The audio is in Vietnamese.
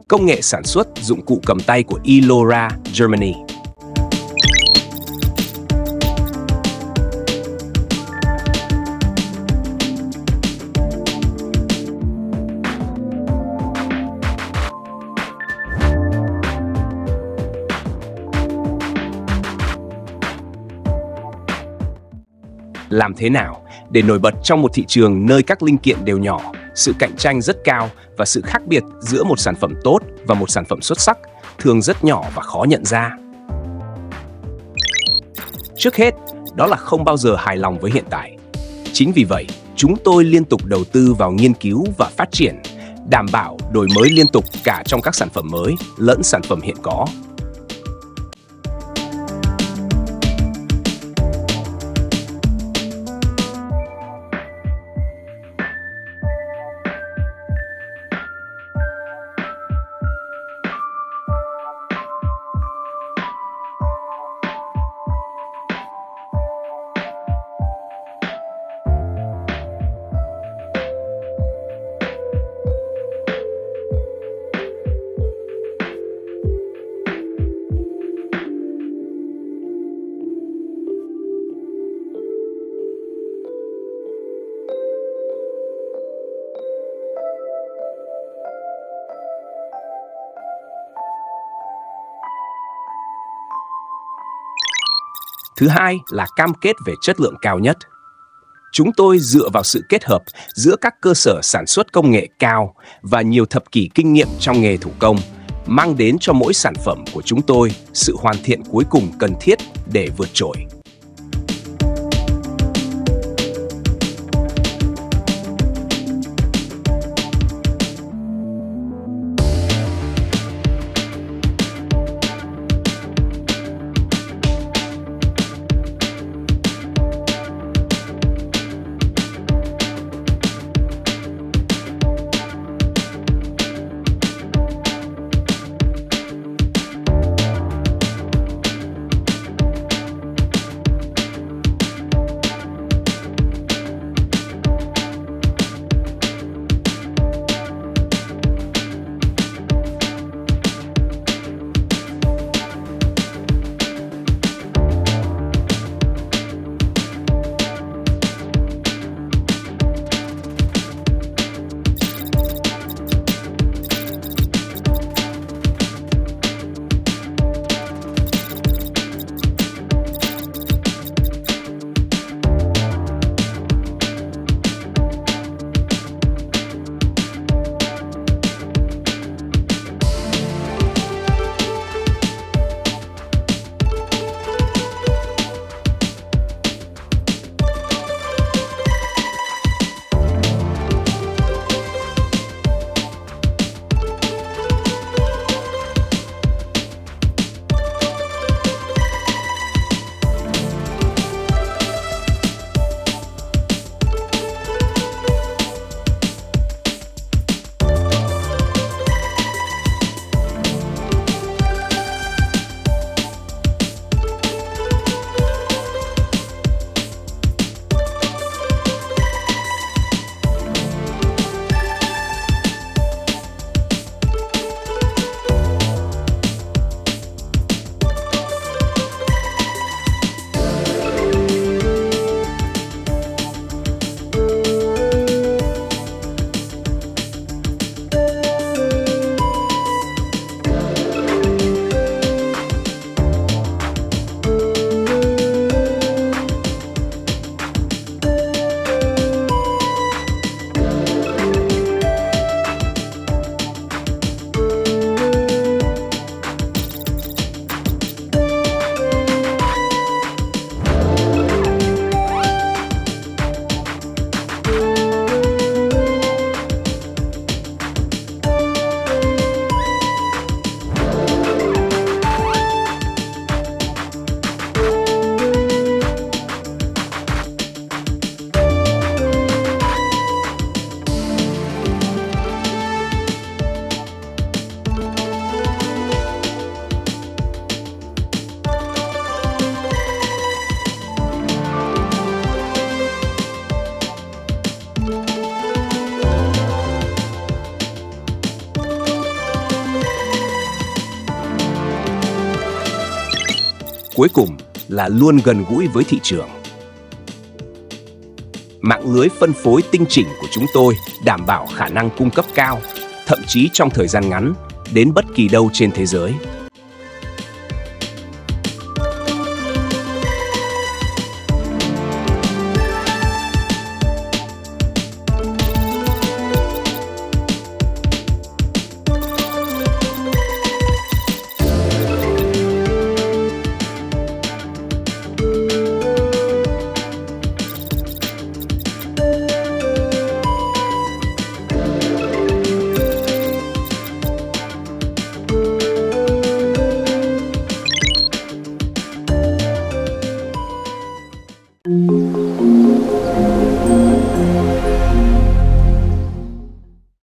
công nghệ sản xuất dụng cụ cầm tay của Ilora, Germany. Làm thế nào để nổi bật trong một thị trường nơi các linh kiện đều nhỏ, sự cạnh tranh rất cao và sự khác biệt giữa một sản phẩm tốt và một sản phẩm xuất sắc thường rất nhỏ và khó nhận ra? Trước hết, đó là không bao giờ hài lòng với hiện tại. Chính vì vậy, chúng tôi liên tục đầu tư vào nghiên cứu và phát triển, đảm bảo đổi mới liên tục cả trong các sản phẩm mới lẫn sản phẩm hiện có. Thứ hai là cam kết về chất lượng cao nhất. Chúng tôi dựa vào sự kết hợp giữa các cơ sở sản xuất công nghệ cao và nhiều thập kỷ kinh nghiệm trong nghề thủ công, mang đến cho mỗi sản phẩm của chúng tôi sự hoàn thiện cuối cùng cần thiết để vượt trội. cuối cùng là luôn gần gũi với thị trường. Mạng lưới phân phối tinh chỉnh của chúng tôi đảm bảo khả năng cung cấp cao, thậm chí trong thời gian ngắn, đến bất kỳ đâu trên thế giới.